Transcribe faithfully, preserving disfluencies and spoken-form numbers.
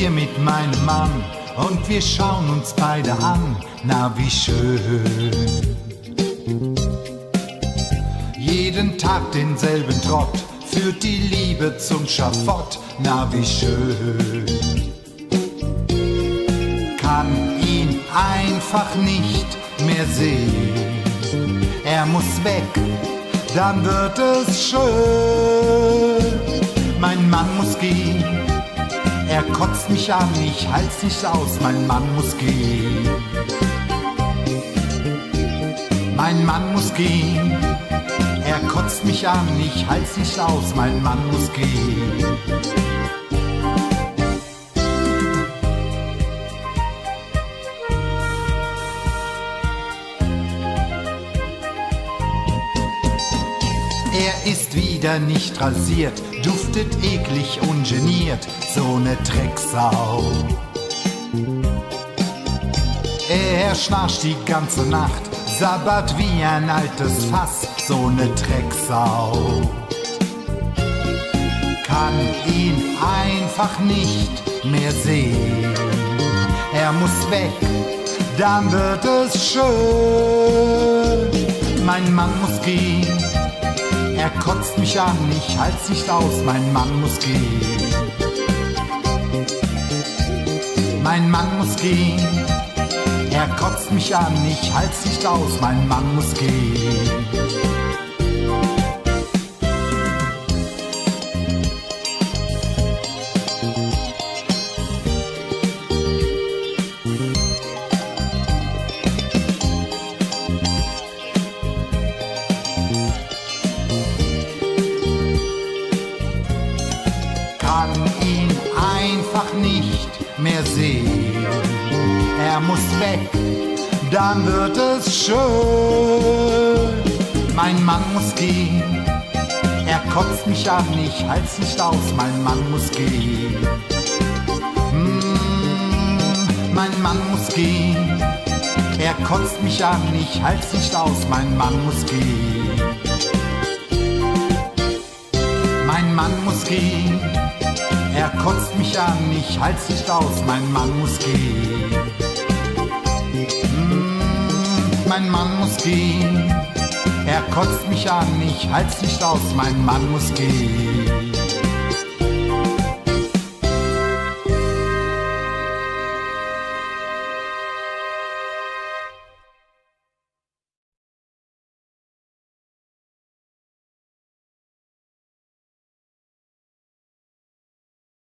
hier mit meinem Mann und wir schauen uns beide an, na wie schön. Jeden Tag denselben Trott, führt die Liebe zum Schafott, na wie schön. Kann ihn einfach nicht mehr sehen, er muss weg, dann wird es schön. Mein Mann muss gehen, er kotzt mich an, ich halt's nicht aus, mein Mann muss gehen. Mein Mann muss gehen, er kotzt mich an, ich halt's nicht aus, mein Mann muss gehen. Er ist wieder nicht rasiert, duftet eklig ungeniert, so ne Drecksau. Er schnarcht die ganze Nacht, sabbert wie ein altes Fass, so ne Drecksau. Kann ihn einfach nicht mehr sehen, er muss weg, dann wird es schön. Mein Mann muss gehen, er kotzt mich an, ich halt's nicht aus, mein Mann muss gehen. Mein Mann muss gehen, er kotzt mich an, ich halt's nicht aus, mein Mann muss gehen. Kann ihn einfach nicht mehr sehen, er muss weg, dann wird es schön. Mein Mann muss gehen, er kotzt mich an, ich halt's nicht aus, mein Mann muss gehen. Mmh, mein Mann muss gehen, er kotzt mich an, ich halt's nicht aus, mein Mann muss gehen. Mein Mann muss gehen, er kotzt mich an, ich halt's nicht aus, mein Mann muss gehen. Mmh, mein Mann muss gehen, er kotzt mich an, ich halt's nicht aus, mein Mann muss gehen.